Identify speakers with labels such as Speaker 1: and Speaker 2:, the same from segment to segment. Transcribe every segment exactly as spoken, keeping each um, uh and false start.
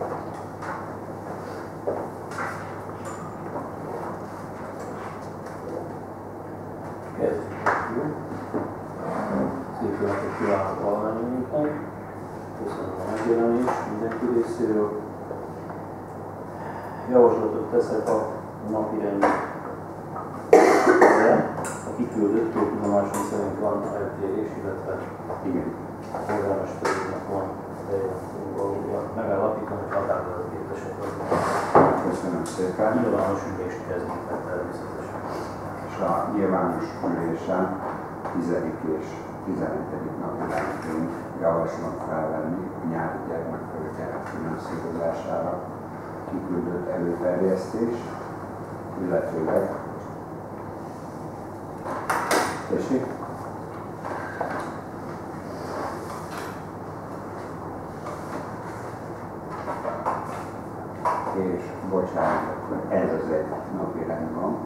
Speaker 1: Kezdjük. Szép napot kívánok valamennyiünknek. Köszönöm a megjelenést mindenki részéről. Javaslatot teszek a napirendre. A kiküldött tudomásom szerint van eltérés, illetve igen, a polgármesterünknek van valóban megállapítani, hogy határozatkérdések azok.
Speaker 2: Köszönöm szépen.
Speaker 1: Nyilvános ülést kezdjük meg természetesen.
Speaker 2: És a nyilvános ülésen tizedik és tizenegyedik napi rendként javaslom felvenni a nyári gyermekfelügyelet finanszírozására kiküldött előterjesztés, illetőleg tessék. És bocsánat, ez az egy napi rend van.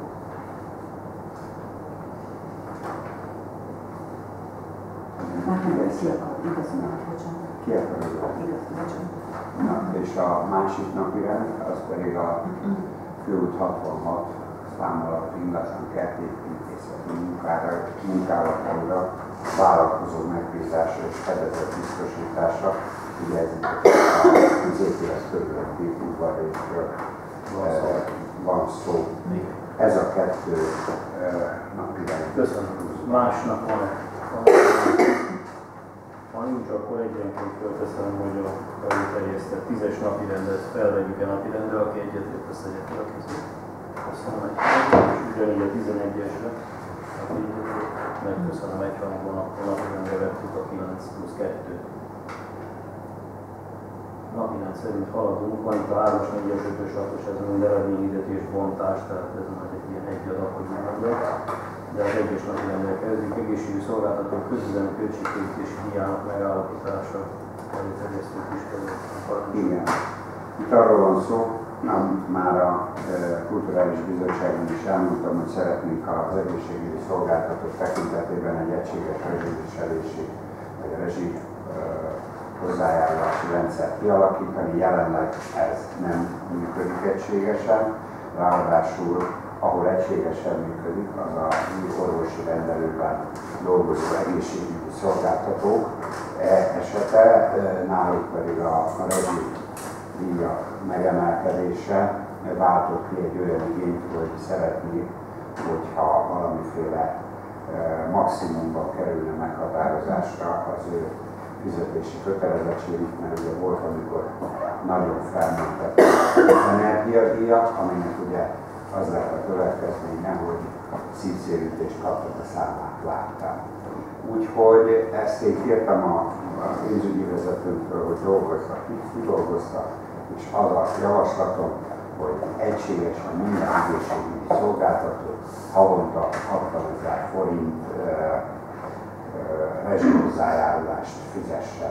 Speaker 3: Ki akar, igazolni, bocsánat.
Speaker 2: Ki akar
Speaker 3: Igaz, bocsánat.
Speaker 2: Na, és a másik napi rend, az pedig a Főút hatvanhat szám alatt ingatlan kertépítészeti munkára, munkálatára, vállalkozó megbízása és fedezet biztosítása. Ugye ez az épület körülötti udvarrészről van szó. Ez a kettő napi rend.
Speaker 1: Köszönöm. Másnak van ha nincs, akkor egyenként fölteszem, hogy a előterjesztett tízes napi rendet felvegyük a napi rendre, aki egyetért azt tegye fel a kezét. Köszönöm egyhangon, és ugyanígy a tizenegyesre, aki egyetért, megköszönöm egyhangon, akkor napi rendre vettük a kilenc plusz kettő. Napirend szerint haladunk, van itt a hármas, négyes, ötös, hatos, ez mind eredményhirdetés, bontás, tehát ez majd egy ilyen egy adag, hogy mondjak. De az egyes napirendel kezdjük, egészségügyi szolgáltatók közüzemi költségtérítési díjának megállapítása, előterjesztők is között.
Speaker 2: Igen. Itt arról van szó, nem, már a e, Kulturális Bizottságban is elmondtam, hogy szeretnénk az egészségügyi szolgáltatók tekintetében egy egységes rezsiviselési, vagy a rezsi e, hozzájárulási rendszert kialakítani. Jelenleg ez nem működik egységesen, ráadásul ahol egységesen működik, az a orvosi rendelőben dolgozó egészségügyi szolgáltatók esete, náluk pedig a, a rezsi díjak megemelkedése váltott ki egy olyan igényt, hogy szeretnék, hogyha valamiféle maximumban kerülne meghatározásra az ő fizetési kötelezettségük, mert ugye volt, amikor nagyon felmentek az energiadíjak, aminek ugye az lett a következménye, hogy szívszélítést kaptak a számát láttam. Úgyhogy ezt én kértem a, a pénzügyi vezetőnktől, hogy dolgozzak, mit dolgoztak, és az a javaslatom, hogy egységesen minden egészségügyi szolgáltató havonta hatvanezer forint e, e, rezsihozzájárulást fizessen.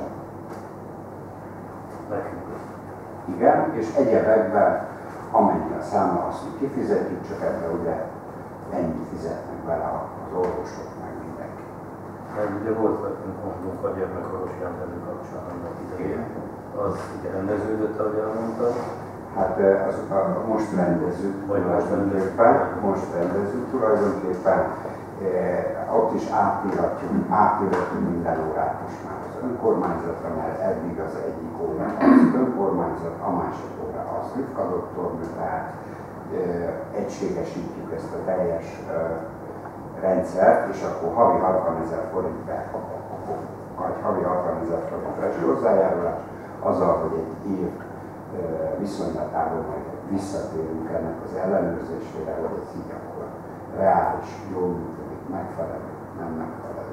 Speaker 2: Igen, és egyebekben amennyi a számla, azt mi kifizetjük, csak ebben ugye ennyit fizetnek bele az orvosok, meg mindenki.
Speaker 1: Mert ugye volt nekünk mondunk a gyermekorvosi rendelő kapcsolatban idején. Az ugye rendeződött, ahogy elmondtad?
Speaker 2: Hát az, a, most rendezzük tulajdonképpen, most rendezzük tulajdonképpen, e, ott is átírhatjuk, átírhatjuk minden órát most már az önkormányzatra, mert eddig az egyik óra az önkormányzat, a másik óra az Rivka doktornő, tehát e, egységesítjük ezt a teljes e, rendszert, és akkor havi hatvanezer forint be, vagy havi hatvanezer forint rezsi hozzájárulás, azzal, hogy egy év e, viszonylatából majd visszatérünk ennek az ellenőrzésére, hogy ez így akkor reális, jól működik, megfelelő, nem megfelelő.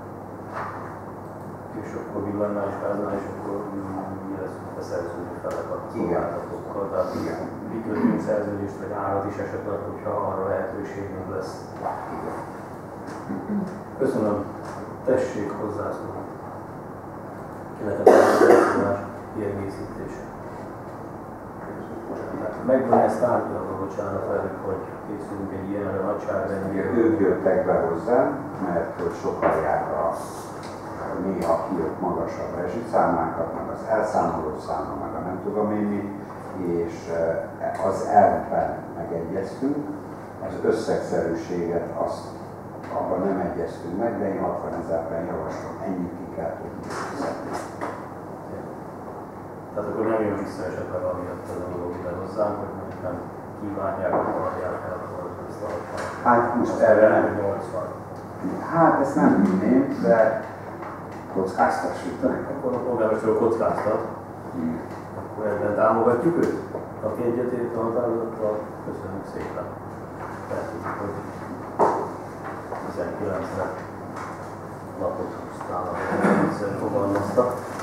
Speaker 1: És akkor villannál és gáznál, és akkor mi lesz a szerződő felek a szolgáltatókkal. Tehát mi kötünk szerződést, vagy árat is esetleg, hogyha arra lehetőségünk lesz.
Speaker 2: Igen.
Speaker 1: Köszönöm. Tessék hozzászólni. Nekem a hozzászólás kiegészítése. Megvan ezt tárgyalva, bocsánat velük, hogy készülünk egy ilyenre nagyságrendű.
Speaker 2: Ők jöttek be hozzám, mert hogy sokan jár a néha kijött magasabb rezsiszámlákat, meg az elszámoló száma, meg a nem tudom én mi, és az elvben megegyeztünk, az összegszerűséget azt abban nem egyeztünk meg, de én hatvanezerben javaslom, ennyit ki kell tudni fizetni.
Speaker 1: Tehát akkor nem jön vissza esetleg amiatt ez a dolog ide hozzánk, hogy mondjuk nem kívánják, hogy maradják el ezt a hatvan.
Speaker 2: Hát most erre nem.
Speaker 1: nyolcvan.
Speaker 2: Hát ezt nem hinném, de kockáztassuk.
Speaker 1: Akkor a polgármester kockáztat.
Speaker 2: Hmm.
Speaker 1: Akkor ebben támogatjuk őt? Aki egyetért a határozattal, köszönjük szépen. Tehetjük, hogy tizenkilencre lapot húztál, ahogy fogalmazta.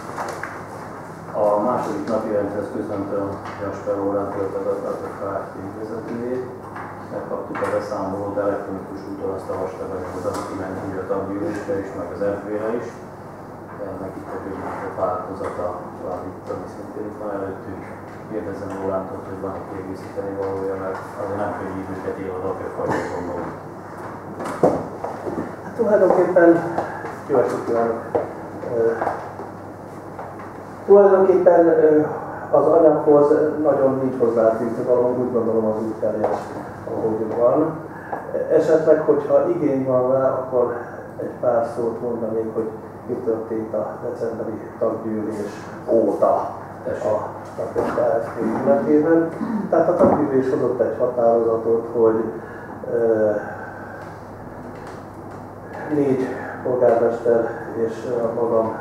Speaker 1: A második napi rendhez köszöntöm Jasper Órán töltetettet a Kft. Vezetőjét. Megkaptuk a beszámolót elektronikus úton, azt a vastaganyagot, az kiment úgy a taggyűlésre is, meg az er vé-re is. Ennek itt a bővített változata továbbítani szintén itt van előttünk. Kérdezem Rolandot, hogy van egy kiegészíteni valója, mert azért nem könnyű időket él az apjafajta gondolom.
Speaker 4: Hát tulajdonképpen jó estét kívánok! Tulajdonképpen az anyaghoz nagyon nincs hozzáfűzni való, úgy gondolom az úgy teljes, ahogy van. Esetleg, hogyha igény van rá, akkor egy pár szót mondanék, hogy mi történt a decemberi taggyűlés óta a Kft. Életében. Tehát a taggyűlés hozott egy határozatot, hogy euh, négy polgármester és magam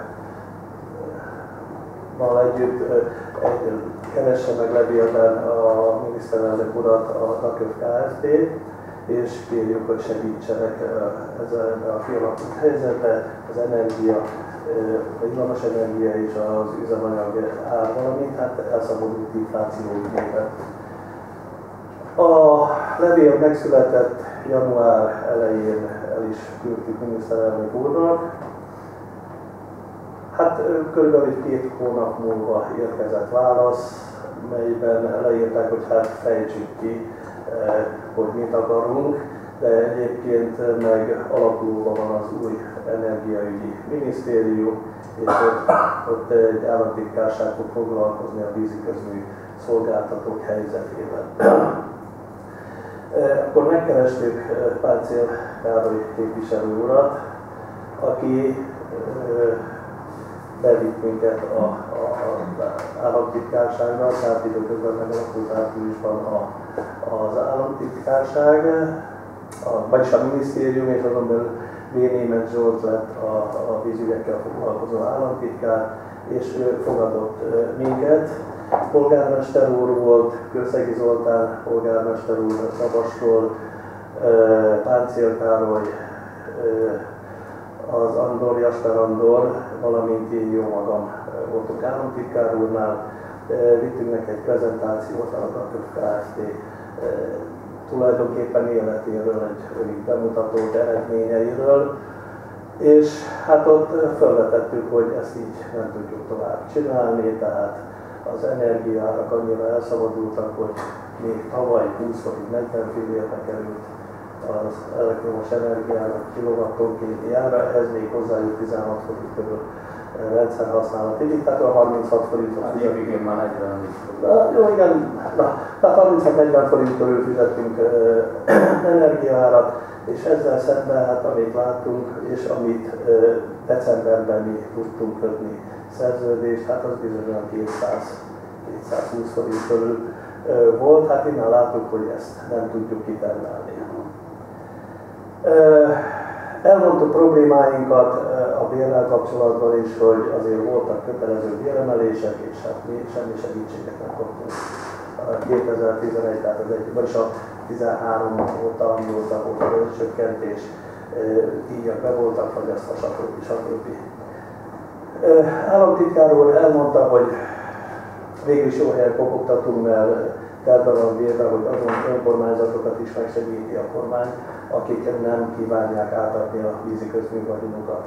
Speaker 4: val együtt egy, keresse meg levélben a miniszterelnök urat, a Naköv Kft. És kérjük, hogy segítsenek ezzel a kialakult helyzetbe, az energia, a villamos energia és az üzemanyag ár, valamint hát elszabadult infláció ügyében. A levél megszületett január elején, el is küldtük miniszterelnök úrnak. Hát körülbelül két hónap múlva érkezett válasz, melyben leírták, hogy hát fejtsük ki, hogy mit akarunk, de egyébként meg alakulóban van az új energiaügyi minisztérium, és ott, ott egy államtitkárság fog foglalkozni a víziközmű szolgáltatók helyzetével. Akkor megkerestük Páncél Károly képviselő urat, aki bevitt minket a, a, a államtitkárságra, tehát időközben megalakult áprilisban a, az államtitkárság, a, vagyis a minisztérium, és azon belül V. Németh Zsolt lett a, a vízügyekkel foglalkozó államtitkár, és ő fogadott minket. Polgármester úr volt, Kőszegi Zoltán polgármester úr Szabadról, Páncél Károly, az Andor, Jasper Andor, valamint én jó magam voltunk államtitkár úrnál, vittünk neki egy prezentációt a Naköv Kft. Tulajdonképpen életéről, egy rövid bemutatót, eredményeiről, és hát ott felvetettük, hogy ezt így nem tudjuk tovább csinálni, tehát az energiárak annyira elszabadultak, hogy még tavaly húsz forint negyven fillérbe került az elektromos energiának kilowattonkénti ára, ehhez még hozzájött tizenhat forint körül rendszerhasználati díj, tehát a harminchat forintot
Speaker 1: hát
Speaker 4: fizettünk.
Speaker 1: Igen, már negyven.
Speaker 4: Jó, igen, na, tehát harminchat-negyven forint körül fizettünk uh, energiaárat, és ezzel szemben, hát amit láttunk, és amit uh, decemberben mi tudtunk kötni szerződést, hát az bizonyosan kétszáz-kétszázhúsz forint körül uh, volt, hát innen láttuk, hogy ezt nem tudjuk kitermelni. Uh, Elmondtuk problémáinkat a bérrel kapcsolatban is, hogy azért voltak kötelező béremelések, és hát mi semmi segítséget nem kaptunk. kétezer-tizenegy, tehát az egy, vagyis a tizenhárom óta, amióta volt a rezsicsökkentés, díjak be voltak fagyasztva, stb. stb. Államtitkár úr elmondta, hogy végül is jó helyen kopogtatunk, mert terve van véve, hogy azon önkormányzatokat is megsegíti a kormány, akik nem kívánják átadni a víziközmű vagyonukat.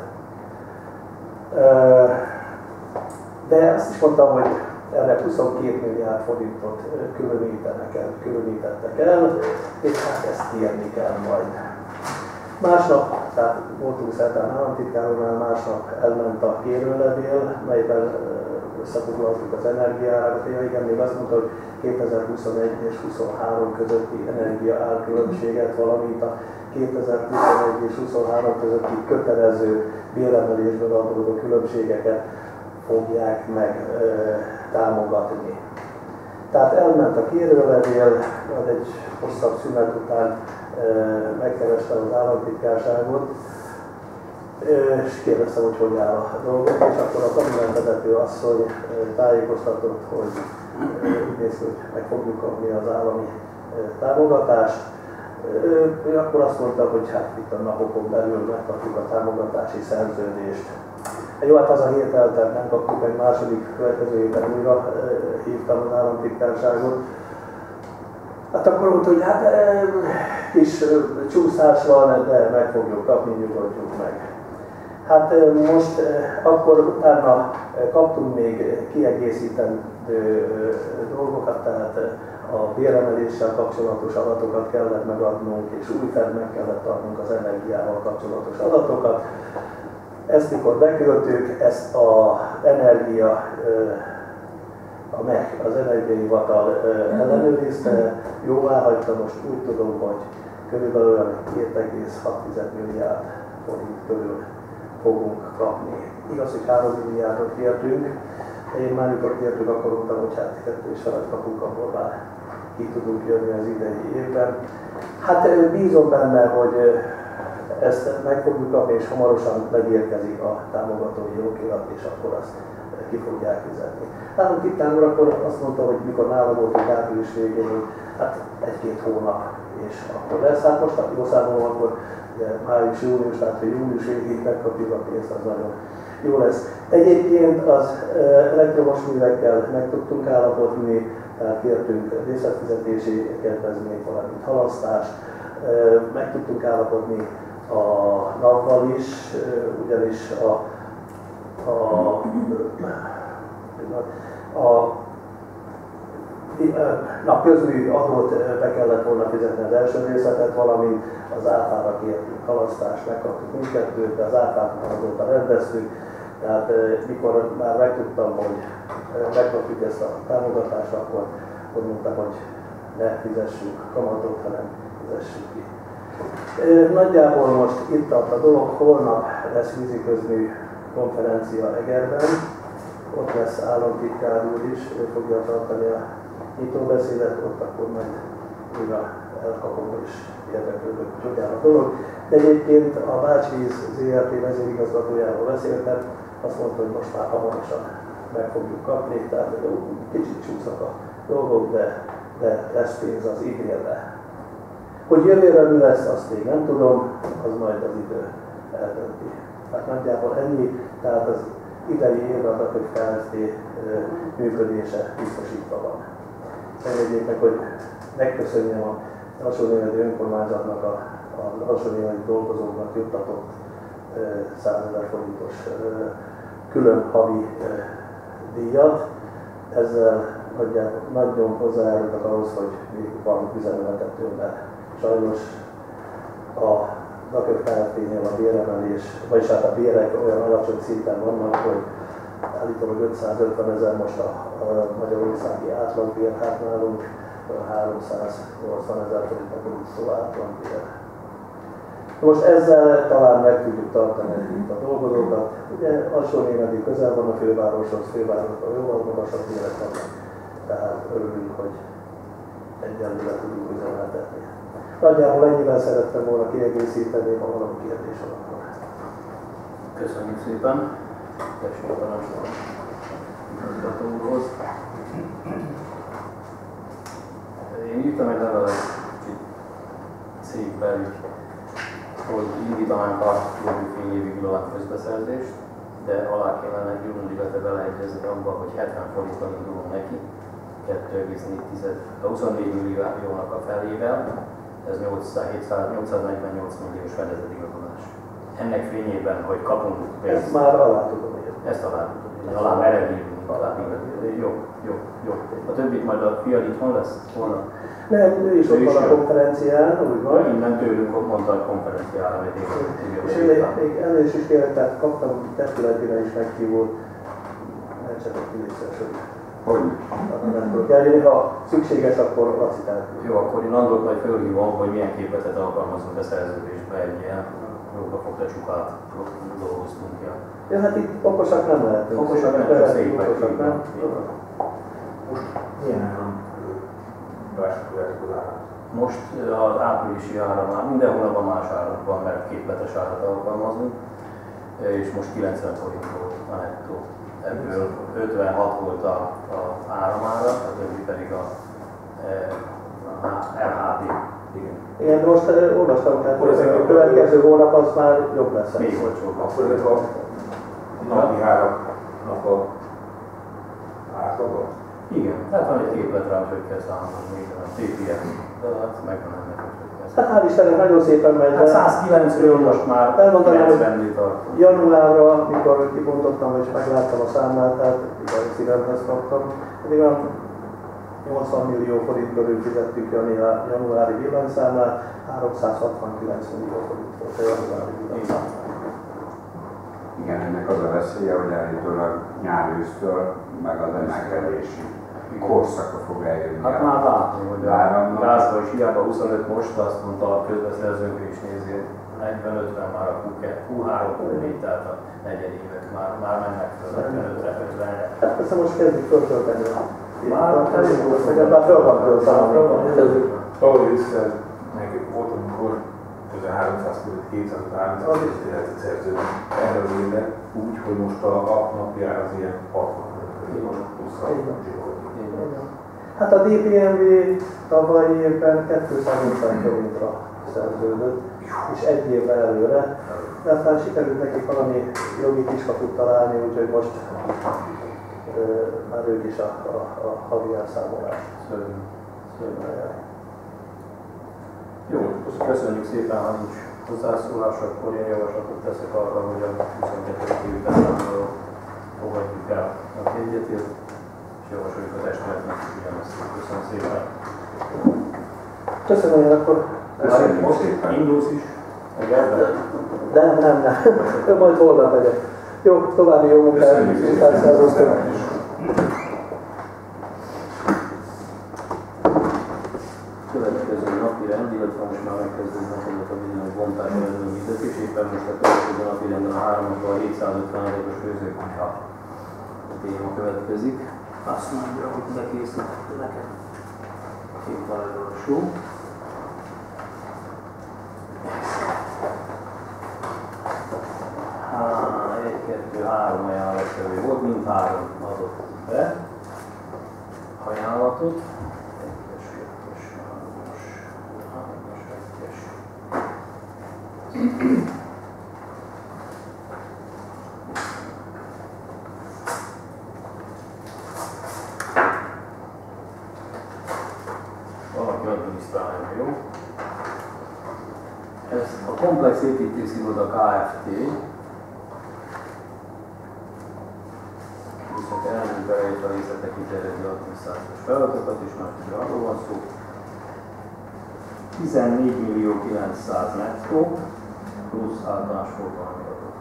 Speaker 4: De azt is mondtam, hogy erre huszonkét milliárd forintot különítenek el, különítettek el, és hát ezt kérni kell majd. Másnap tehát voltunk szerdán államtitkárnál, másnap elment a kérőlevél, melyben összefoglaltuk az energiárakat. Ja, igen, még azt mondta, hogy kétezer-huszonegy és huszonhárom közötti energia árkülönbséget, valamint a kétezer-huszonegy és huszonhárom közötti kötelező béremelésből adódó különbségeket fogják meg e, támogatni. Tehát elment a kérőlevél, majd egy hosszabb szünet után e, megkerestem az államtitkárságot, és kérdeztem, hogy hogy áll a dolgok, és akkor a kabinetvezető asszony tájékoztatott, hogy úgy néz ki, hogy meg fogjuk kapni az állami támogatást. Ő akkor azt mondta, hogy hát itt a napokon belül megkapjuk a támogatási szerződést. Jó, hát az a hét eltelt, nem kaptuk, egy második következő héten újra hívtam az államtitkárságot. Hát akkor mondta, hogy hát kis csúszás van, de meg fogjuk kapni, nyugodjunk meg. Hát most akkor utána kaptunk még kiegészítendő dolgokat, tehát a béremeléssel kapcsolatos adatokat kellett megadnunk, és újfent meg kellett adnunk az energiával kapcsolatos adatokat. Ezt mikor beküldtük, ezt az energia, a em e há, az Energiahivatal ellenőrizte, jóváhagyta, most úgy tudom, hogy körülbelül olyan két egész hat milliárd forint körül fogunk kapni. Igaz, hogy három milliárdot kértünk, én már mikor kértük, akkor mondtam, hogy hát kettő és felett kapunk, akkor már ki tudunk jönni az idei évben. Hát bízom benne, hogy ezt meg fogjuk kapni, és hamarosan megérkezik a támogatói okirat, és akkor azt ki fogják fizetni. Nálunk titkár úr akkor azt mondta, hogy mikor nála volt, hogy április végén, hogy hát egy-két hónap, és akkor lesz. Hát most jó számolom, akkor május, június, tehát hogy június végig megkapjuk a pénzt, az nagyon jó lesz. Egyébként az elektromos művekkel meg tudtunk állapodni, tehát kértünk részletfizetési kedvezményt, valamint halasztást, meg tudtunk állapodni a nappal is, ugyanis a, a, a Na, közmű adót be kellett volna fizetni az első részletet, valamint az áfára kértünk halasztást, megkaptuk mindkettőt, de az áfát azóta rendeztük. Tehát mikor már megtudtam, hogy megkapjuk ezt a támogatást, akkor úgy mondtam, hogy ne fizessünk kamatot, hanem fizessük ki. Nagyjából most itt tart a dolog, holnap lesz víziközmű konferencia Egerben, ott lesz államtitkár úr is, ő fogja tartani a nyitóbeszédet, ott akkor majd újra elkapom és érdeklődök, hogy hogy áll a dolog. De egyébként a Bácsvíz zé er té vezérigazgatójával beszéltem, azt mondta, hogy most már hamarosan meg fogjuk kapni, tehát kicsit csúsznak a dolgok, de, de lesz pénz az idénre. Hogy jövőre mi lesz, azt még nem tudom, az majd az idő eldönti. Tehát nagyjából ennyi, tehát az idei évben a Kft. Működése biztosítva van. Engedjék meg, hogy megköszönjem a Alsónémeti önkormányzatnak, a, az alsónémeti dolgozóknak juttatott százezer forintos külön havi díjat. Ezzel nagyon hozzájárultak ahhoz, hogy még van üzemeltető, mert sajnos a Kft-nél a béremelés, vagyis hát a bérek olyan alacsony szinten vannak, hogy állítólag ötszázötvenezer most a, a magyarországi átlagbér, hát nálunk háromszáznyolcvanezer forint a bruttó átlagbér. Most ezzel talán meg tudjuk tartani itt a dolgozókat. Ugye Alsónémeti közel van a fővároshoz, fővárosban jóval magasabb bérek vannak, tehát örülünk, hogy egyenlőre tudjuk üzemeltetni. Nagyjából ennyivel szerettem volna kiegészíteni, ha valami kérdés van akkor.
Speaker 1: Köszönjük szépen. Tessék parancsolni igazgató úrhoz. Én írtam egy levelet cégben, hogy indítanánk a jövő fél évig villan közbeszerzést, de alá kellene írnunk, illetve beleegyezni abba, hogy hetven forinttal indulunk neki, kettő egész négy, a huszonnégy milliónak a felével, ez nyolcszáznegyvennyolc milliós fedezetigazolás. Ennek fényében, hogy kapunk pénzt.
Speaker 4: Ezt már alá tudom írni.
Speaker 1: Ezt alá tudom írni. Alá mered írni, alá írni. Jó, jó, jó. A többit majd a fiad itthon lesz? Holnap?
Speaker 4: Nem, ő is
Speaker 1: Ő
Speaker 4: ott
Speaker 1: is
Speaker 4: van a
Speaker 1: jön.
Speaker 4: konferencián, úgy
Speaker 1: Vagy
Speaker 4: van.
Speaker 1: innen tőlünk mondta a konferenciára, hogy
Speaker 4: És még, még elnézést is kérek, tehát kaptam testületére is meghívót, nem csak a kilégszesodik.
Speaker 2: Hogy?
Speaker 4: Nem tudok eljönni, ha szükséges, akkor azt hittem.
Speaker 1: Jó, akkor én Andrót majd fölhívom, hogy milyen képletet alkalmazunk a szerződésbe, egy ilyen jóba fogta csukát dolgoztunk ki.
Speaker 4: Ja, hát itt okosak nem lehetünk.
Speaker 1: Okosak nem, csak szépek.
Speaker 4: Okosak nem.
Speaker 5: Most milyen áram vásárolják az árat?
Speaker 1: Most az áprilisi ára már minden hónapban más árak van, mert képletes árat alkalmazunk, és most kilencven forint volt a nettó. Ebből ötvenhat volt a, a áramára, a többi pedig a, a el há dé.
Speaker 5: Igen.
Speaker 4: Igen, de most uh, olvastam, tehát
Speaker 5: Akkor ezek
Speaker 4: a következő hónap az már jobb lesz.
Speaker 1: Még olcsóbb.
Speaker 5: Akkor ezek a napi áraknak a átlaga?
Speaker 1: Igen, tehát van egy képlet rá, hogy kell számolni, a té pé ef, de hát megvan ennek, hogy kell
Speaker 4: Hát hál' Istennek nagyon szépen megy.
Speaker 1: Hát száz kilencvenről most már
Speaker 4: elmondanám, hogy
Speaker 1: kilencvennél tartunk.
Speaker 4: januárra, mikor kibontottam és megláttam a számlát, tehát igen, szívemhez kaptam, pedig olyan nyolcvan millió forint körül fizettük a januári villanyszámlát, háromszázhatvankilenc millió forint volt a januári villanyszámlát.
Speaker 2: Igen, ennek az a veszélye, hogy állítólag nyár-ősztől meg az emelkedési korszaka fog eljönni.
Speaker 1: Hát már látni, hogy a
Speaker 2: áramnak.
Speaker 1: gázban is hiába huszonöt most, azt mondta a közbeszerzőnk is nézi, negyven ötven már a Q három, Q négy, tehát a negyed évet már, már mennek fel, negyvenötre, ötvenre.
Speaker 4: Hát persze most kezdjük föltölteni a
Speaker 1: Már elég volt,
Speaker 4: hogy már föl van tölteni.
Speaker 5: Tavaly ősszel nekik volt, amikor közel háromszáz között kétszáz-háromszáz között lehetett szerződni erre az évre, úgy, hogy most a, a napi ár az ilyen hatvan pluszra zsírolt.
Speaker 4: Hát a dé pé em vé tavalyi évben kétszázötven forintra szerződött, és egy évvel előre, de aztán sikerült nekik valami jogi kiskaput találni, úgyhogy most ö, már ők is a, a, a havi elszámolást.
Speaker 1: Szörnyű. Szörnyű. Jó, köszönjük szépen, ha nincs hozzászólás, akkor én javaslatot teszek arra, hogy a huszonkettő évi beszámoló fogadjuk el a jegyzetét, és javasoljuk az testületnek is ugyanezt. Köszönöm szépen.
Speaker 4: Köszönöm, hogy akkor...
Speaker 2: Köszönjük
Speaker 1: Most
Speaker 2: szépen.
Speaker 1: indulsz is? Egyáltalán?
Speaker 4: Nem, nem, nem. Ő majd holnap megyek. Jó, további jó munkát.
Speaker 2: Köszönjük szépen.
Speaker 4: Szervusztok.
Speaker 1: Következő napi rend, illetve most már megkezdődnek azok a bizonyos bontás ellenőrzések, és éppen most a következő napi renden a háromból a hétszázötvenötös főzőkonyha téma következik. Azt mondja, hogy bekészítette nekem. Két van előadású. Há, egy, kettő, három ajánlattevő volt, mind három adott be ajánlatot. Egyes, kettes, hármas, hármas, egyes. Valaki adminisztrálja, jó? Ez a Komplex Építész Iroda Kft. Viszont elmúlt belejött a részletek kiterjedő adminisztrációs feladatokat, és már ugye arról van szó. tizennégy millió kilencszáz nettó plusz általános forgalmi adó.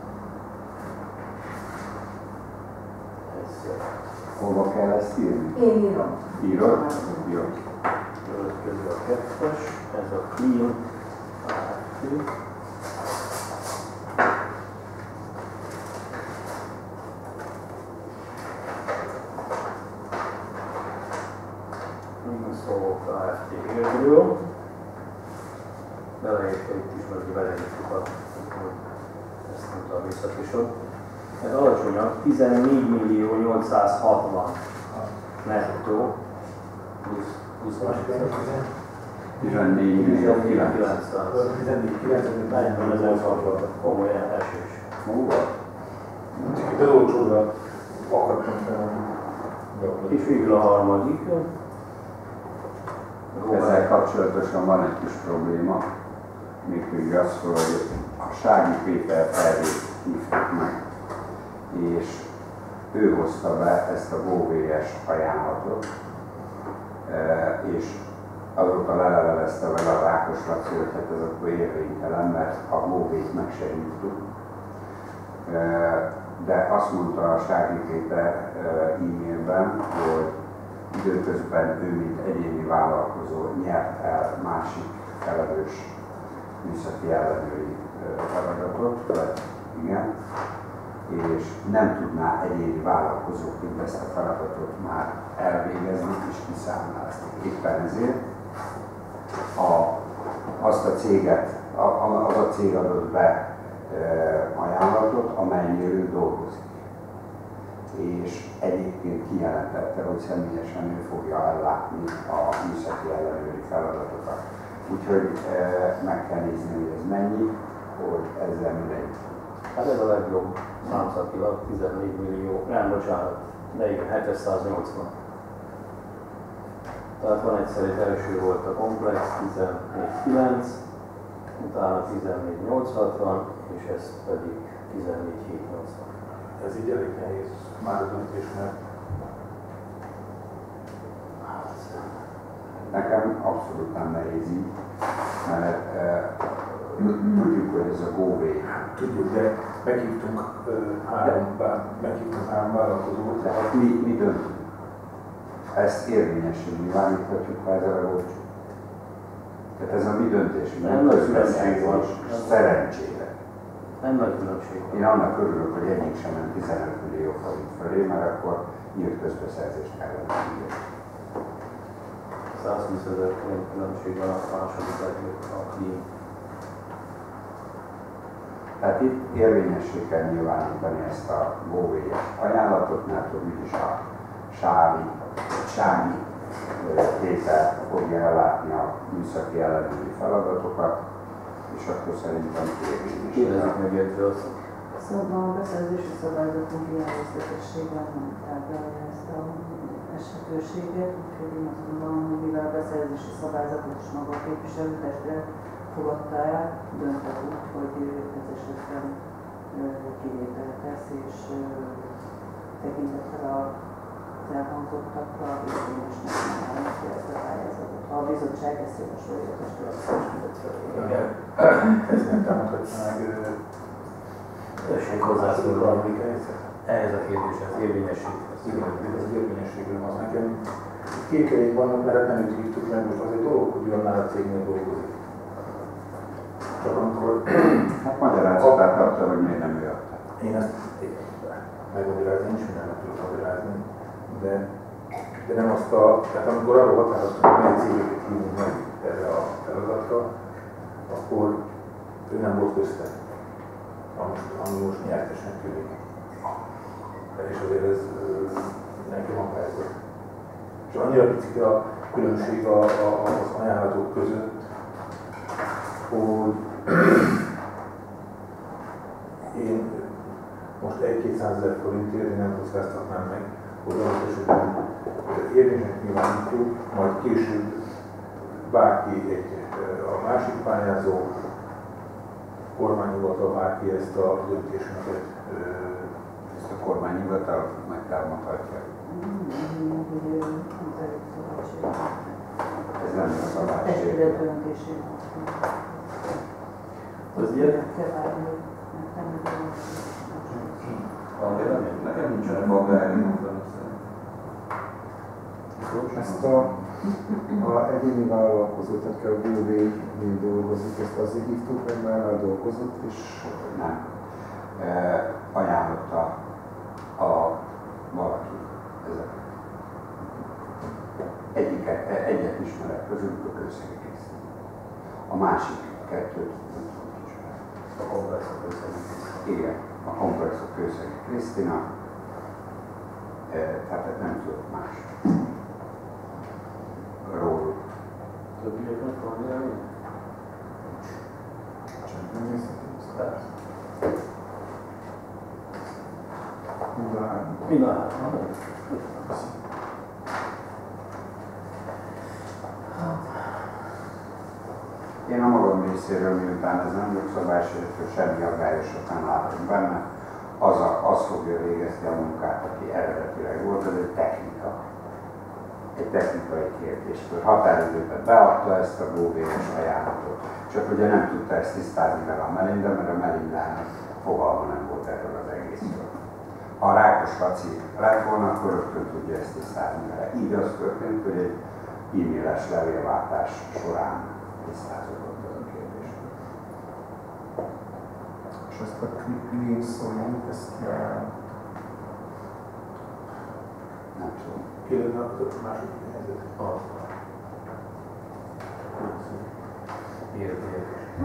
Speaker 1: Ez
Speaker 2: Hova kell ezt írni?
Speaker 3: Én írom.
Speaker 2: Írod? Jó.
Speaker 1: következő a kettes, ez a Clean Kft. Szó Kft. Érdről. Beleértve itt is, mert beleírtuk a, ezt nem tudom visszakésőbb. Ez alacsonyabb, tizennégy millió nyolcszázhatvan nettó plusz plusz másik.
Speaker 2: tizennégy millió
Speaker 1: kilencszáz.
Speaker 5: tizennégy kilencszáz.
Speaker 1: negyvenezer-hatvan. Komolyan esős.
Speaker 2: Hova?
Speaker 5: Itt az olcsóra akartam fel.
Speaker 1: És végül a harmadik.
Speaker 2: Ezzel kapcsolatosan van egy kis probléma, mégpedig az, hogy a Sági Péter Ferrét hívtuk meg, és ő hozta be ezt a góvélyes ajánlatot, és azóta lelevelezte vele a Rákos Laci, hogy hát ez akkor érvénytelen, mert a góvét meg se hívtuk. De azt mondta a Sági Péter e-mailben, hogy időközben ő, mint egyéni vállalkozó nyert el másik felelős műszaki ellenőri feladatot, vagy igen, és nem tudná egyéni vállalkozóként ezt a feladatot már elvégezni és kiszámlázni. Éppen ezért a, azt a céget, a, az a cég adott be e, ajánlatot, amelynél ő dolgozik. És egyébként kijelentette, hogy személyesen ő fogja ellátni a műszaki ellenőri feladatokat. Úgyhogy e, meg kell nézni, hogy ez mennyi, hogy ezzel mindegy.
Speaker 1: Hát ez a legjobb számszakilag, tizennégy millió, nem bocsánat, de igen, hetszáznyolcvan. Tehát van egyszer egy első volt a komplex, tizennégy kilenc, utána tizennégy nyolcszázhatvan, és ez pedig tizennégy hétszáznyolcvan.
Speaker 5: Ez így elég nehéz már a döntés, mert
Speaker 2: Nekem abszolút nem nehéz így, mert e, tudjuk, hogy ez a góvé.
Speaker 5: tudjuk, de meghívtunk uh, három, bár, meghívtunk három vállalkozót.
Speaker 2: De hát mi, mi döntünk? Ezt érvényesen nyilváníthatjuk, ha ez a olcsó. Tehát ez a mi döntésünk,
Speaker 1: Nem
Speaker 2: nem
Speaker 1: nagy
Speaker 2: közbeszélés,
Speaker 1: különbség van.
Speaker 2: szerencsére.
Speaker 1: Nem nagy különbség van.
Speaker 2: Én annak örülök, hogy egyik sem ment tizenöt millió forint fölé, mert akkor nyílt közbeszerzést kellene írni.
Speaker 1: százhúsz ezer forint különbség van a második legjobb, a clean.
Speaker 2: Tehát itt érvényessé kell nyilvánítani ezt a góvélyes ajánlatot, mert hogy úgyis a Sávi, Sági Péter fogja ellátni a műszaki ellenőri feladatokat, és akkor szerintem érvényes.
Speaker 1: Kérdezik meg egyre azt.
Speaker 3: Szóval a beszerzési szabályzatunk ilyen részletességgel nem tárgyalja ezt a esetőséget, úgyhogy én azt gondolom, hogy mivel a beszerzési szabályzatot is maga a képviselőtestre fogadta el, döntött úgy, hogy ez esetben kivételt tesz, és tekintettel az elhangzottakra érvényesnek csinálni ezt a pályázatot. Ha a bizottság ezt javasolja, a testület
Speaker 5: Igen, ezt nem támadhatja meg.
Speaker 1: Tessék hozzászólni
Speaker 5: valamelyik helyzet.
Speaker 1: ehhez a kérdéshez, érvényességhez.
Speaker 5: Igen, ez az érvényességről van nekem. Kételjeim vannak, mert nem őt hívtuk meg, most az egy dolog, hogy ő annál a cégnél dolgozik. Csak amikor...
Speaker 2: Hát magyarázatát adta, hogy miért nem ő adta.
Speaker 5: Én ezt megmagyarázni, nincs mindennek tudok magyarázni, de, de nem azt a... Tehát amikor arról határoztunk, hogy mely cégeket hívunk meg erre a feladatra, akkor ő nem volt közte, ami most nyertesnek tűnik. És azért ez nekem a helyzet. És annyira picit a különbség a, a, az ajánlatok között, hogy én most egy-kétszázezer forintért nem kockáztatnám meg, hogy annak esetben érvényesnek nyilvánítjuk, majd később bárki egy, a másik pályázó, kormányhivatal bárki ezt a döntésünket.
Speaker 2: Ezt a kormányhivatal megtámadhatja. Ez nem a szabálység.
Speaker 3: Testület döntését.
Speaker 1: Az ilyen?
Speaker 3: Kell várni, mert nem
Speaker 1: Van vélemény?
Speaker 6: Nekem nincsenek magáányokban.
Speaker 7: Ezt a, a egyéni vállalkozót, tehát a bé vé-nél dolgozik, ezt azért hívtuk, mert már már dolgozott, és
Speaker 2: Nem. E, ajánlotta a valaki ezeket. Egyiket, egyet ismerek közülük, a Kőszegi Krisztina. A másik kettőt nem tudom ismerek.
Speaker 1: A komplexok összeütés.
Speaker 2: Igen, a komplexok Kőszegi Krisztina, e, tehát nem tudok más róluk.
Speaker 1: Többieknek van vélemény?
Speaker 7: nem nézhetünk.
Speaker 1: Persze.
Speaker 7: Mind a három.
Speaker 1: Mind a három.
Speaker 2: Én a magam részéről, miután ez nem jogszabálysértő, semmi aggályosat nem látom benne, az, a, az fogja végezni a munkát, aki eredetileg volt, ez egy technika. Egy technikai kérdéskör. Határidőben beadta ezt a góvéres ajánlatot, csak ugye nem tudta ezt tisztázni vele a Melinda, mert a Melindának fogalma nem volt erről az egészről. Ha a Rákos Laci lett volna, akkor rögtön tudja ezt tisztázni vele. Így az történt, hogy egy e-mailes levélváltás során tisztázódott ez a kérdés.
Speaker 7: És ezt a clean szót, ezt kell...
Speaker 2: Nem tudom.
Speaker 5: Kérdezem, akkor a második helyzet.
Speaker 1: Az. Érdekes.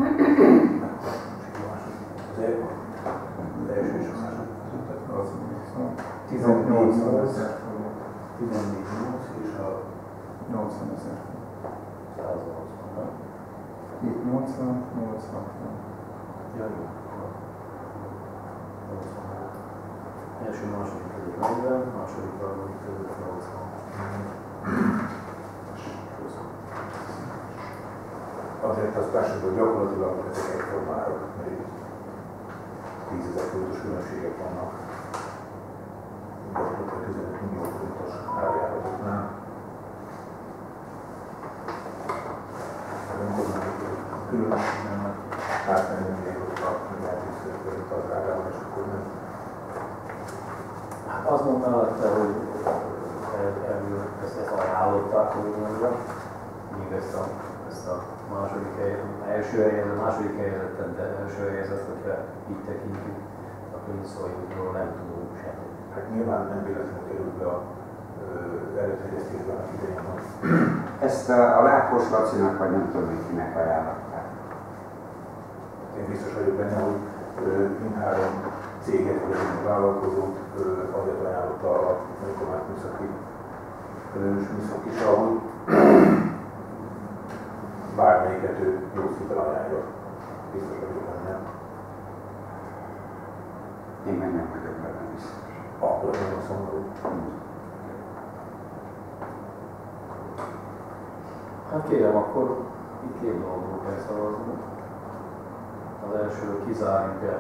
Speaker 5: Az első és a második.
Speaker 7: Az tizennyolc ezer forint.
Speaker 5: tizennégy nyolc és a
Speaker 7: nyolcvan ezer.
Speaker 1: száz nyolcvan, nem?
Speaker 7: Itt nyolcvan, nyolcvan.
Speaker 1: Ja, jó. Első, második között negyven, második, harmadik között nyolcvan.
Speaker 5: azért azt lássuk, hogy gyakorlatilag ezek egyformárok, mert itt tízezer forintos különbségek vannak. Gyakorlatilag tizenöt millió forintos árjáratoknál. Az önkormányzatok különösen átmenni milliókra, hogy lehet visszajöttünk az árában, és akkor nem.
Speaker 1: Hát azt mondtál, te, hogy erről ezt, ezt ajánlották, hogy mondjam, míg ezt a, ezt a második helyet, első helyezet, második helyezettet, de első helyezet, hogyha így tekintjük, akkor így szóljukról nem tudunk semmit.
Speaker 5: Hát nyilván nem véletlenül került be az előterjesztésben a idején van.
Speaker 2: Ezt a Lákos Lacinak, vagy nem tudom, hogy kinek ajánlották.
Speaker 5: Én biztos vagyok benne, hogy mindhárom céget, vagy a vállalkozót azért ajánlotta a önkormányzat műszaki felelős műszaki is, ahogy bármelyiket ő jó szinten ajánlja. Biztos vagyok benne.
Speaker 2: Én meg nem vagyok benne biztos.
Speaker 5: Akkor nagyon szomorú.
Speaker 1: Hát kérem, akkor itt két dolgokról kell szavazni. Az első, kizárjuk-e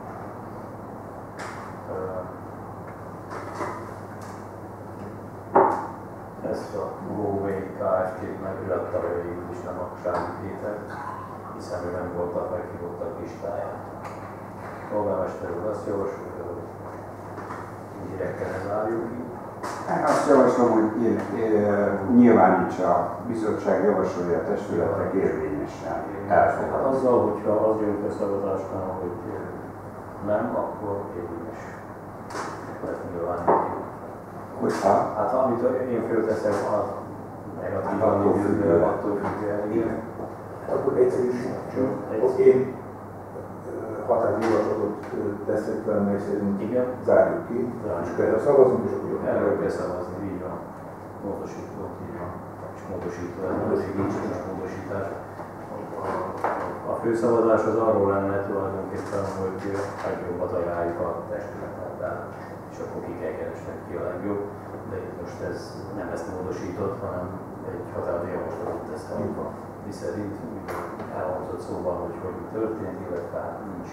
Speaker 1: ezt a GoWay Kft-t, meg illetve végül is nem a Sági Péter, hiszen ő nem volt a meghívottak listáján. A polgármester úr azt javasolja, hogy direkten ne zárjuk ki.
Speaker 2: Én azt javaslom, hogy én, én, nyilvánítsa a bizottság, javasolja a testületek érvényesen.
Speaker 1: Hát azzal, hogyha az jön a szavazásnál, hogy nem, akkor érvényes. Lehet nyilvánítani.
Speaker 2: Hogyha?
Speaker 1: Hát amit én fölteszem, az negatívan nézőből, attól függően, igen.
Speaker 5: Akkor egyszerűsítjük. Én határjavaslatot teszek fel, mely szerint
Speaker 1: Igen.
Speaker 5: zárjuk ki, és például szavazunk, és akkor jó.
Speaker 1: Erről kell szavazni, így van. Módosító, így van. És módosító, ez módosító, nincs is módosítás. A, a főszavazás az arról lenne tulajdonképpen, hogy legjobbat ajánljuk a testületet, és akkor ki kell keresnek ki a legjobb. De itt most ez nem ezt módosított, hanem egy határozott javaslatot tesz fel, miszerint elhangzott szóban, hogy hogy történt, illetve hát nincs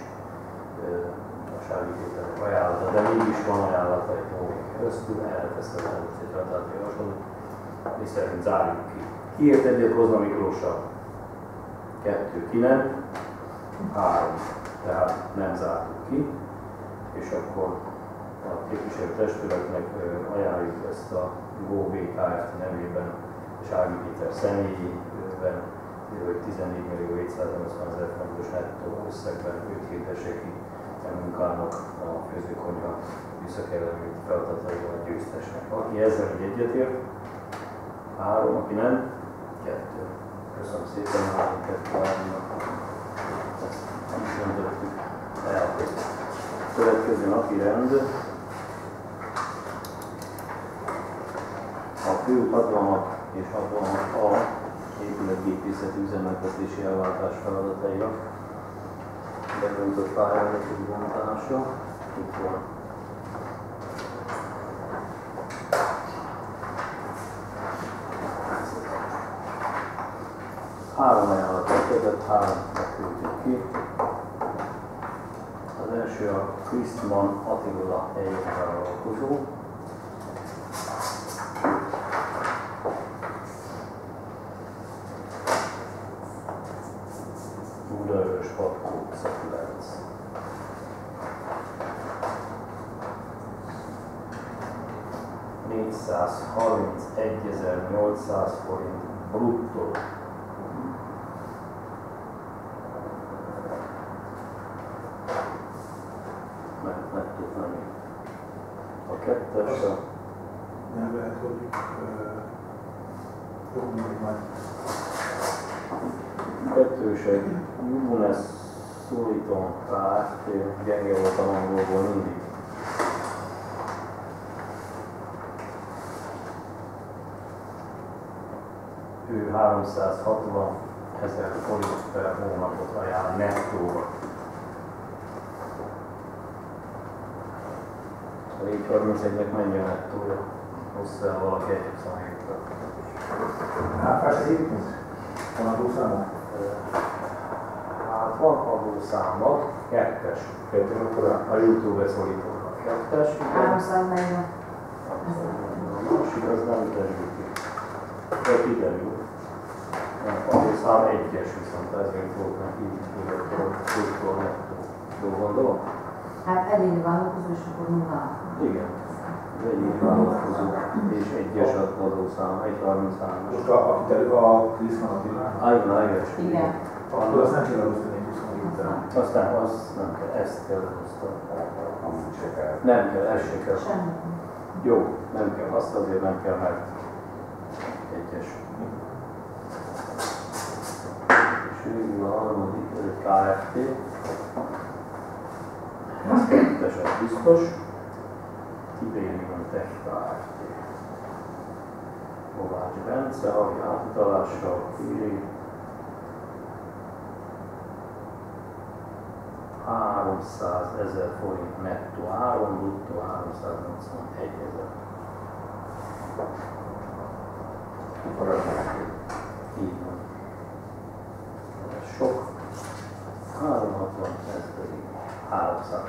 Speaker 1: a Sági Péternek ajánlata, de mégis van ajánlata egy módon köztül, erre teszem el most egy határozott javaslatot, miszerint zárjuk ki. Kiért egyet Kozma Miklóssal? Kettő, ki nem? Három. Tehát nem zártuk ki, és akkor a képviselőtestületnek ajánljuk ezt a GoWay Kft. Nevében Sági Péter személyében, hogy tizennégy millió hétszáznyolcvan ezer forintos nettó összegben őt hirdesse ki a munkának a főzőkonyha műszakelemi feladataival a győztesnek. Aki ezzel így egyetért, három, aki nem, kettő. Köszönöm szépen, három, kettő, háromnak. Ezt nem is döntöttük el. Következő napi rend. A fő hatvanhat és hatvanhat A épületgépészeti üzemeltetési elváltás feladataira benyújtott pályázatok bontása. Itt van. Három ajánlatot tett, három megküldtük ki. Az első első a Krisztman Attila helyvállalkozó. Budaörs Patkó utca kilenc. négyszázharmincegyezer-nyolcszáz forint bruttó. Mert meg tudnám én. A kettes a...
Speaker 5: Nem lehet, hogy jobb még majd.
Speaker 1: Kettős egy Jubunes Soliton Kft. Gyenge volt a angolból mindig. Ő háromszázhatvan ezer forint per hónapot ajánl nettóba. A négy harmincegynek mennyi a nettója? Hosszá el valaki egy huszonhétre.
Speaker 5: Áfás egyébként? Van adószáma?
Speaker 1: Hát van adószáma, kettes.
Speaker 5: Kettő, akkor a
Speaker 1: A YouTube-e szólítónak kettes.
Speaker 3: háromszáznegyven.
Speaker 1: A másik az nem derül ki. De kiderül. Adószám egyes viszont ezért volt neki így a nettó. Jól gondolom?
Speaker 3: Hát elég vállalkozó, és akkor nulla.
Speaker 1: Igen. Ez egyik vállalkozó és egyes adószám, egy harminchárom.
Speaker 5: most a, akit elő a Krisztman Attila,
Speaker 1: Álljon, álljon.
Speaker 3: Igen.
Speaker 5: akkor azt nem kell adóztatni huszonhétre.
Speaker 1: Aztán azt nem kell, ezt kell adóztatni.
Speaker 2: Amúgy se kell.
Speaker 1: Nem kell, ez se kell.
Speaker 3: Semmi.
Speaker 1: Jó, nem kell, azt azért nem kell, mert egyes. És végül a harmadik, ez egy Kft. Ez kettes, ez biztos. Tiberium Tech Kft. Kovács Bence, havi átutalással kéri. háromszázezer forint nettó áron, bruttó háromszáznyolcvanegy ezer.
Speaker 2: Akkor az neki.
Speaker 1: Így van. Ez sok. háromszázhatvan, ez pedig háromszáz.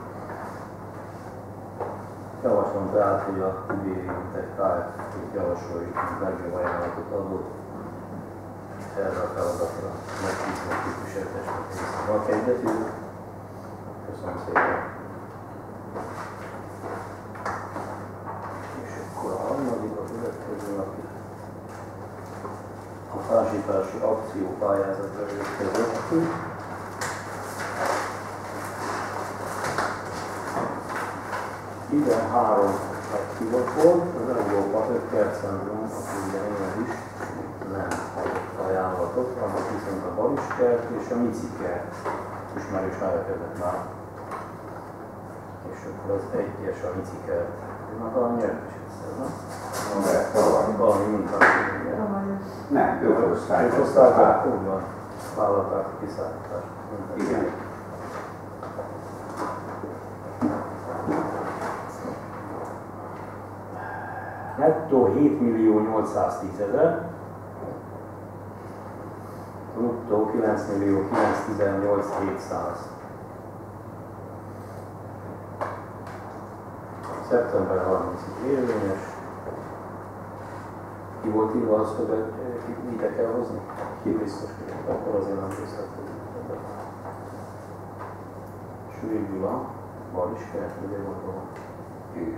Speaker 1: Javaslom tehát, hogy a Tiberium Tech Kft-t javasoljuk, mint legjobb ajánlatot adott erre a feladatra. Megbízom a képviselőtestnek részben. Van egyetű? Köszönöm szépen. És akkor a harmadik, a következő napi a társítási akció pályázatra érkezett. tizenhárom meghívott volt, az Európa öt Kertcentrum, aki ugye én is nem adott ajánlatot, annak viszont a Baliskert és a Micikert ismerős növekedett már. És akkor az egyes a Micikert. Na, talán nyert is egyszer, nem?
Speaker 2: De tavaly.
Speaker 1: Valami munkát.
Speaker 2: Nem, ők hozták.
Speaker 1: Ők hozták, úgy van. Vállalták a kiszállítást.
Speaker 2: Igen.
Speaker 1: Nettó hétmillió nyolcszáztízezer, bruttó kilencmillió kilencszáztizennyolc-hétszáz. szeptember harmincadikáig érvényes. Ki volt írva az, hogy ide kell hozni? Ki biztos, hogy akkor azért nem részletül. Sűrű Gyula, Baliskert, ugye gondolom.
Speaker 2: Igen.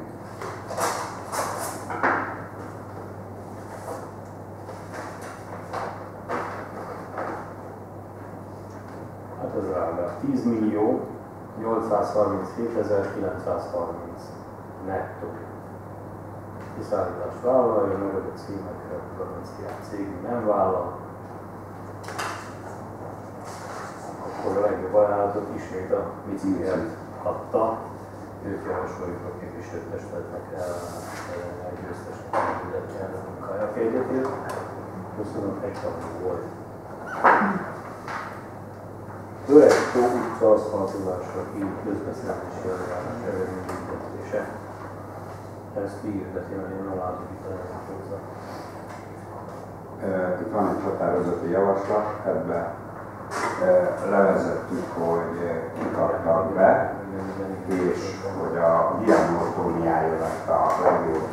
Speaker 1: Hát ez drága. tízmillió nyolcszázharminchétezer-kilencszázharminc nettó. Kiszállítást vállalja, megadott címekre, garanciát cég nem vállal. Akkor a legjobb ajánlatot ismét a Micikert adta. Őt javasoljuk a képviselőtestületnek egy győztesnek, illetve erre a munkája egyetért. Köszönöm, egy tapó volt. Öreg Tó utca aszfaltozásra így közbeszerzési eljárás eredménybüntetése. Ezt kiirdeti, mert én nem látok itt a hozzá.
Speaker 2: Itt van egy határozati javaslat, ebbe levezettük, hogy kikaptak be, és hogy a diamortóniája lett a legjobb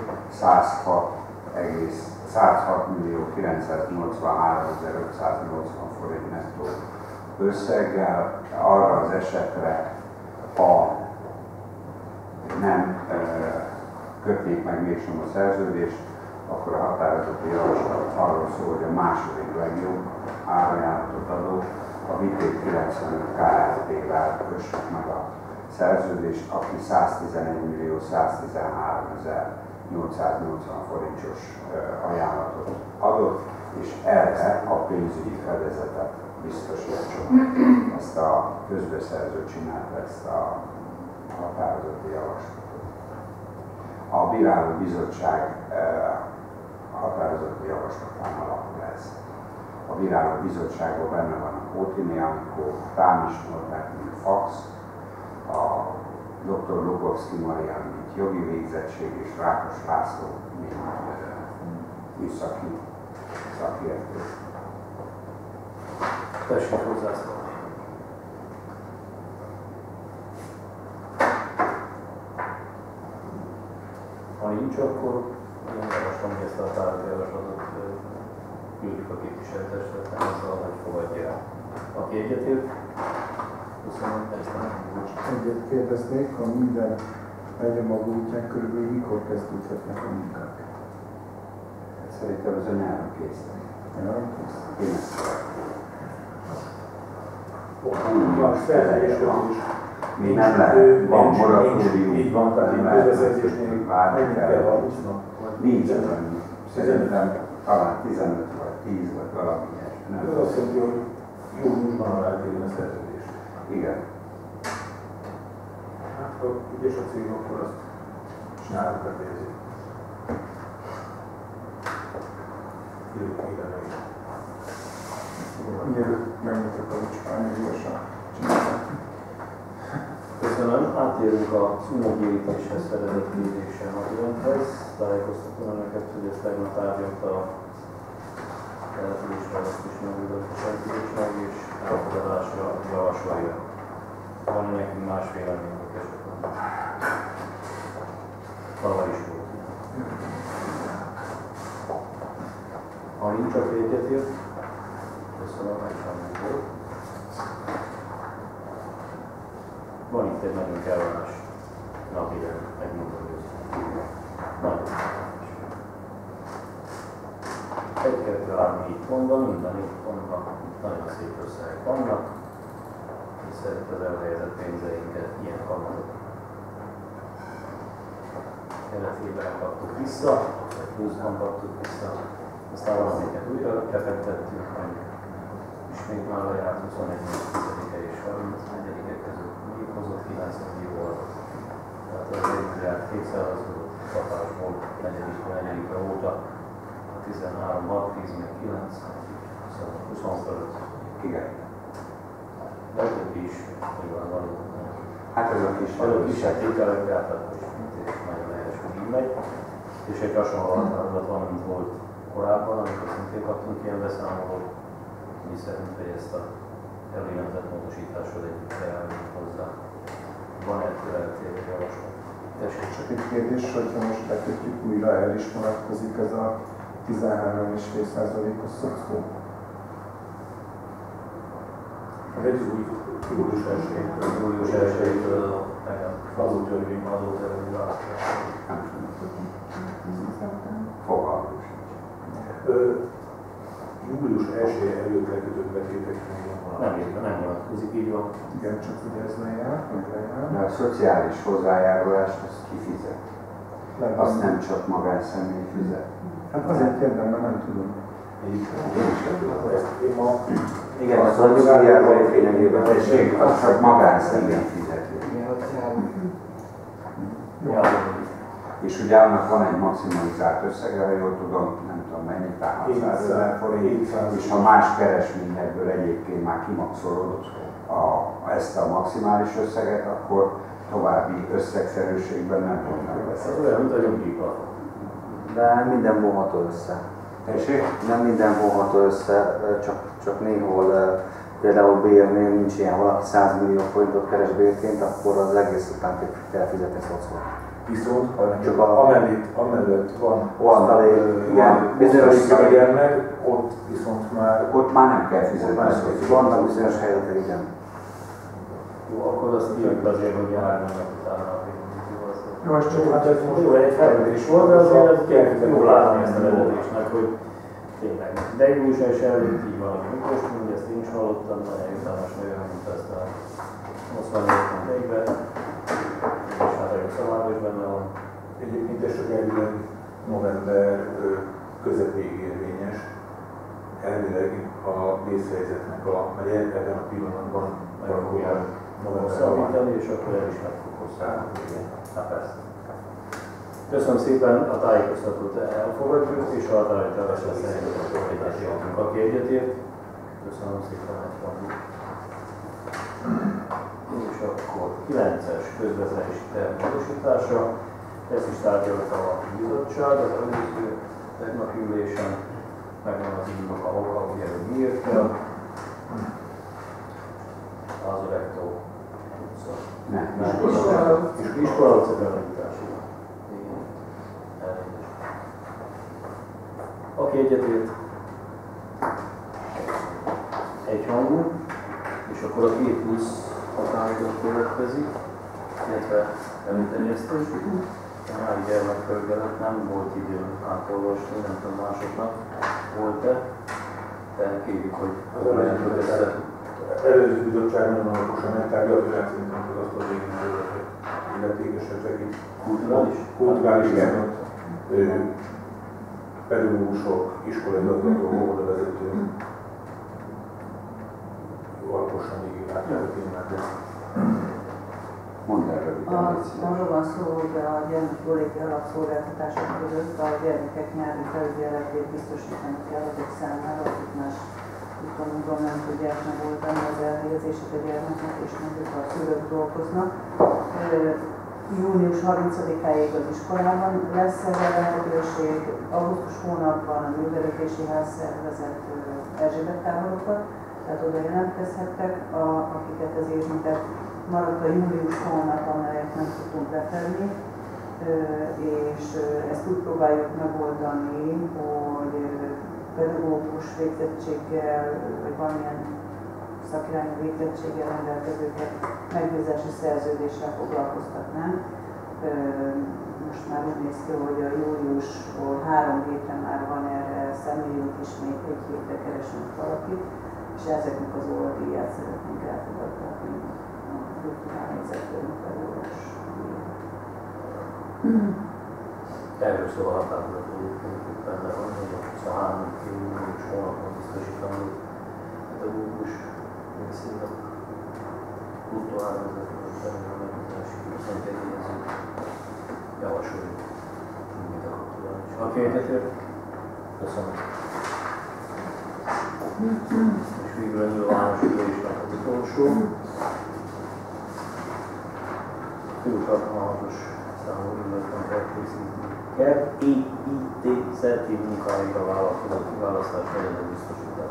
Speaker 2: százhat millió kilencszáznyolcvanháromezer-ötszáznyolcvan forint nettó összeggel. Arra az esetre, ha nem e, kötnék meg mégsem a szerződést, akkor a határozati javaslat arról szól, hogy a második legjobb árajánlatot adó a Viték kilencvenöt Kft-vel kössük meg a szerződést, aki száztizenegy millió száztizenháromezer-nyolcszáznyolcvan forintos ajánlatot adott, és erre a pénzügyi fedezetet biztosítson. Ezt a közbeszerző csinálta, ezt a határozati javaslatot. A bíráló bizottság határozati javaslatán alapul ez. A bíráló bizottságban benne van a Kótini Anikó, Támis Norbert, mint fax, a doktor Lubovszki Marian, mint jogi végzettség, és Rákos László, mint műszaki szakértő.
Speaker 1: Tessék hozzászólni. Ha nincs, akkor én javaslom, hogy ezt a tárgyi javaslatot küldjük a képviselőtestületnek azzal, hogy fogadja el. Aki egyetért, köszönöm, ezt nem nincs.
Speaker 7: Egyet kérdeznék, ha minden megy a maga útján, körülbelül mikor kezdődhetnek a munkák?
Speaker 2: Szerintem ez a nyáron készül.
Speaker 7: Nyáron kész?
Speaker 2: Én ezt szeretném. Mi nem lehet, van moratórium,
Speaker 5: így van, tehát
Speaker 2: nem
Speaker 5: így
Speaker 2: lehet,
Speaker 5: közbeszerzésnél
Speaker 2: várni
Speaker 5: mennyit kell
Speaker 2: kell.
Speaker 5: harmincnak?
Speaker 2: Nincs olyan, szerintem talán tizenöt vagy tíz vagy valami ilyesmi.
Speaker 5: Ez azt jelenti, hogy júniusban aláírni a szerződést.
Speaker 2: Igen.
Speaker 5: Hát, ha ügyes a cég, akkor azt nyáron befejezik. Jövök még elég.
Speaker 7: Mielőtt megnyitok a lucspálni, gyorsan csinálják.
Speaker 1: Köszönöm. Átérünk a szúnyogérítéshez fedezett védésen a rendhez. Tájékoztatom önöket, hogy ezt tegnap tárgyalta a településfejlesztés megüldöztetésnek és elfogadásra javasolja. Van nekünk más véleményünk esetben. Tavaly is volt. Ha nincs, akkor egyetért. Köszönöm, hogy semmit volt. Van itt egy nagyon kellemes napirend, megmondom őszintén. Nagyon kellemes. egy, kettő, három, négy pontban, minden négy pontban nagyon szép összegek vannak, és szerint az elhelyezett pénzeinket ilyen kamatok keretében kaptuk vissza, vagy pluszban kaptuk vissza, aztán valamiket újra befektettünk, meg ismét már lejárt huszonegyedike és harmincnegyedike között még hozott kilencven millióval. Tehát az egy milliárd kétszázadott kapásból negyedikre negyedikre óta a tizenhárom, hat, tíz, meg kilenc, húsz fölött.
Speaker 2: Igen.
Speaker 1: De többi is nyilván való.
Speaker 2: Hát ez a kis
Speaker 1: Előbb is értékelek, átadva is, mint és nagyon helyes, hogy így megy. És egy hasonló határozat van, mint volt korábban, amikor szintén kaptunk ilyen beszámolót, mi szerint, hogy ezt a előjelentett módosításról együtt ajánlunk hozzá. Van ettől eltérő javaslat. Tessék.
Speaker 7: Csak egy kérdés, hogyha most bekötjük újra, el is vonatkozik ez a tizenhárom egész öt százalékos szocó.
Speaker 5: Egy új július elsejétől,
Speaker 1: Július elsejétől
Speaker 5: adótörvény.
Speaker 1: adótörvény
Speaker 2: Fogalmam
Speaker 5: Július elsője előtt lekötött betétek
Speaker 1: Nem érte, nem vonatkozik, így van.
Speaker 7: Igen, csak ugye ez lejár, meg lejár.
Speaker 2: De a szociális hozzájárulást azt kifizet. Azt nem csak magánszemély fizet.
Speaker 7: Hát azért kérdem, mert nem tudom.
Speaker 5: Ezt én ma
Speaker 2: Igen, az a nyugdíjárulás lényegében tessék, az csak magánszemély fizeti.
Speaker 1: Ja.
Speaker 2: És ugye annak van egy maximalizált összege, ha jól tudom, nem tudom mennyi, tehát hatszázezer forint, és ha más keresményekből egyébként már kimaxolod a, ezt a maximális összeget, akkor további összegszerűségben nem tudnak
Speaker 1: Ez
Speaker 2: beszélni.
Speaker 1: olyan, mint a nyugdíjplatform.
Speaker 6: De nem minden vonható össze.
Speaker 2: Tessék?
Speaker 6: Nem minden vonható össze, csak, csak néhol például bérnél nincs ilyen, valaki száz millió forintot keres bérként, akkor az egész után kell fizetni szocot.
Speaker 5: Viszont
Speaker 6: Csak
Speaker 5: a,
Speaker 6: a-
Speaker 5: amellett, amellett van
Speaker 6: Van
Speaker 5: aztán,
Speaker 6: elég,
Speaker 5: ö,
Speaker 6: igen,
Speaker 5: van
Speaker 6: bizonyos
Speaker 5: osztalék
Speaker 6: számú-
Speaker 5: érnek, ott viszont már
Speaker 2: Ott már nem kell
Speaker 5: Ott már
Speaker 2: fizetni.
Speaker 5: nem kell
Speaker 2: szóval.
Speaker 5: fizetni.
Speaker 6: Vannak bizonyos helyzetek, igen.
Speaker 1: Jó, akkor azt írjuk azért, hogy járnak utána a
Speaker 7: Jó, és csak
Speaker 5: hát ez most
Speaker 1: jó, egy felvetés volt, de azért ez
Speaker 5: kell
Speaker 1: jó látni ezt a vezetésnek, hogy tényleg. De júliuson is előtt így van, hogy Miklós mondja, ezt én is hallottam, nagyon jutalmas nagyon, mint ezt a nyolcvannégy pont egybe, és hát a jogszabályban is benne van.
Speaker 5: egyébként ez csak elvileg november ö, közepéig érvényes. Elvileg a vészhelyzetnek a, vagy ebben a pillanatban
Speaker 1: Meg
Speaker 5: valahol
Speaker 1: fogják
Speaker 5: november
Speaker 1: hosszabbítani, és akkor el is meg fog hosszabbítani. Hát persze. Köszönöm szépen, a tájékoztatót elfogadjuk, és a tájékoztatásra szerintem akkor egyetértünk, aki egyetért. Köszönöm szépen, egyfolyamban. És akkor kilences közbeszerzési terv módosítása. Ezt is tárgyalta a bizottság, az előző tegnapi ülésen. Megvan az indok a oka, ugye, hogy miért kell. Az Öregtó utca.
Speaker 2: Nem,
Speaker 1: Iskola- Iskola utca felújítása. Igen. Elnézést. Aki egyetért, egyhangú, és akkor a két plusz határozat következik, illetve előterjesztés. A hári gyermekfelügyelet nem volt időm átolvasni, nem tudom másoknak volt-e, de kérjük, hogy foglaljátok össze.
Speaker 5: előző bizottság nagyon alaposan megtárgyalt, és szerintem az azt az illetékesek, akik
Speaker 1: Kulturális?
Speaker 5: kulturális viszont, ö, pedagógusok, iskolai igazgatók, óvodavezetők alaposan így látják a témákat.
Speaker 2: mondd el röviden,
Speaker 3: A-
Speaker 2: légy szíves.
Speaker 3: Arról van szó, hogy a gyermekjóléti alapszolgáltatások között a gyermekek nyelvi felügyeletét biztosítani kell azok számára, akik más úton nem tudják megoldani az elhelyezését a gyermeknek, és mondjuk a szülők dolgoznak. Ö, Június harmincadikáig az iskolában lesz erre lehetőség, augusztus hónapban a művelődési ház szervezett ö, Erzsébet táborokat, tehát oda jelentkezhettek, a, akiket ez érintett. Maradt a július hónap, amelyet nem tudtunk betenni, és ezt úgy próbáljuk megoldani, hogy pedagógus végzettséggel, vagy valamilyen szakirányú végzettséggel rendelkezőket megbízási szerződéssel foglalkoztatnánk. Most már úgy néz ki, hogy a júliusból három héten már van erre személyünk, és még egy hétre keresünk valakit, és ezeknek az óradíját szeretnénk elfogadtatni.
Speaker 1: Erről szól a határozat, hogy benne van, hogy a huszonhárom június hónapban biztosítani a pedagógus részének kultúrálvezetőt a megbízási viszont egyébként javasoljuk, mint a kulturális. Aki egyetért? Köszönöm. És végül a nyilvános ülésnek az utolsó. Főkapcsolhatos számú ülőkön kertépítészeti munkáira vállalkozott kiválasztás legyen biztosítás.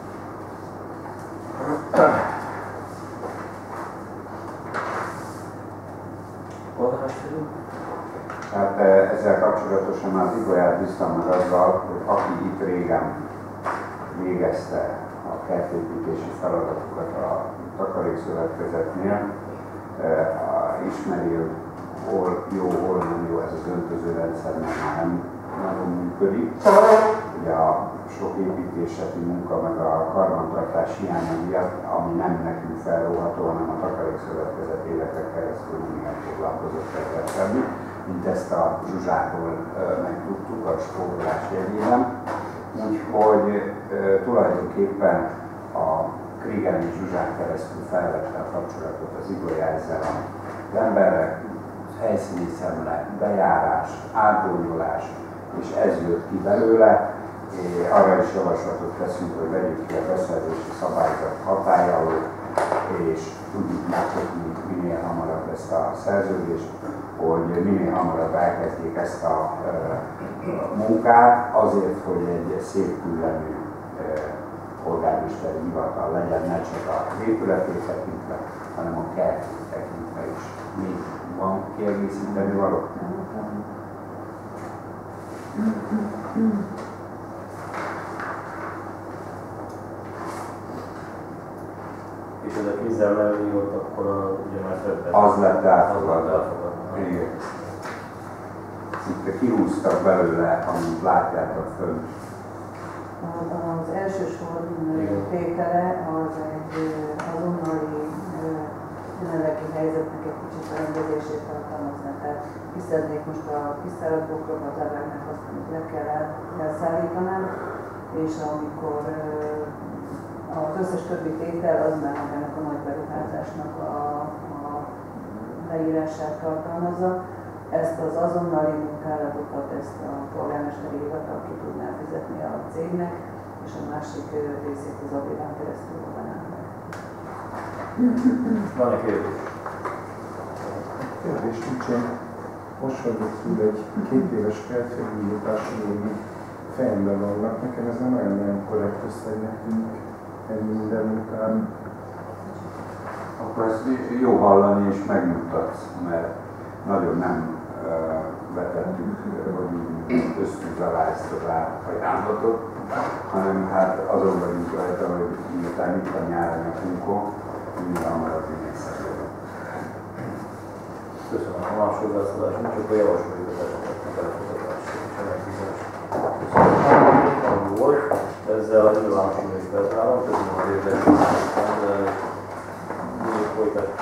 Speaker 1: Polgármester?
Speaker 2: Hát eh, ezzel kapcsolatosan már Igolyát bíztam meg azzal, hogy aki itt régen végezte a kertépítési feladatokat a takarékszövetkezetnél, eh, ismeri, hogy hol jó, hol nem jó ez az öntöző rendszer, mert már nem nagyon működik. Ugye a sok építészeti munka, meg a karbantartás hiánya miatt, ami nem nekünk felróható, hanem a takarékszövetkezet éveken keresztül mindent foglalkozott ezzel semmi, mint ezt a Zsuzsától megtudtuk a spórolás jegyében. Úgyhogy e, tulajdonképpen a Krigeni Zsuzsán keresztül felvette a kapcsolatot az Igolya ezzel az emberrel, helyszíni szemle, bejárás, átgondolás, és ez jött ki belőle. É, arra is javaslatot teszünk, hogy vegyük ki a beszerzési szabályzat hatálya alól, és tudjuk megkötni minél hamarabb ezt a szerződést, hogy minél hamarabb elkezdjék ezt a e, munkát, azért, hogy egy szép küllemű e, polgármesteri hivatal legyen, ne csak a épületét tekintve, hanem a kert tekintve is. Még van kiegészíteni való?
Speaker 1: És ez a kézzel leírott, akkor a, ugye már többet.
Speaker 2: Az lett elfogadva.
Speaker 1: elfogadva.
Speaker 2: Igen. Itt kihúztak belőle, amit látjátok föl.
Speaker 3: Az elsősorban tétele az egy azonnali jelenlegi helyzetnek egy kicsit a rendezését tartalmazna. Tehát kiszednék most a kiszáradt bokrokat, levágnak azt, amit le kell elszállítanám, és amikor az összes többi tétel az már magának a nagy beruházásnak a, a leírását tartalmazza. Ezt az azonnali munkálatokat, ezt a polgármesteri hivatal ki tudná fizetni a cégnek, és a másik részét az Avilán keresztül oldanánk meg.
Speaker 1: Van-e kérdés?
Speaker 7: Kérdés nincsen. Most vagyok túl egy két éves kertfelújításra, még fejemben vannak. Nekem ez nem olyan nagyon korrekt összegnek tűnik ennyi minden után.
Speaker 2: Akkor ezt jó hallani és megmutatsz, mert nagyon nem uh, vetettük, hogy összük alá ezt az ajánlatot, hanem hát azon vagyunk rajta, hogy miután itt a nyári napunkon, minden hamarabb minél
Speaker 1: Köszönöm a más hozzászólást, nem csak a javasoljuk az eseteknek elfogadását és a megbízást. Köszönöm, volt. Ezzel a nyilvános ülést bezárom, köszönöm az érdekét, folytatjuk.